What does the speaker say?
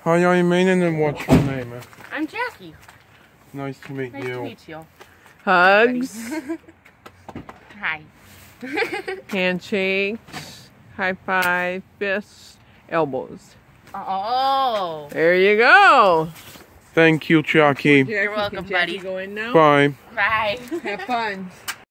Hi, I'm meaning and what's your name? I'm Jackie. Nice to meet Nice you. to meet you. Hugs, Hi. handshakes, high five, fists, elbows. Oh. There you go. Thank you, Jackie. Jackie, welcome, can Jackie buddy. go in now? Bye. Bye. Have fun.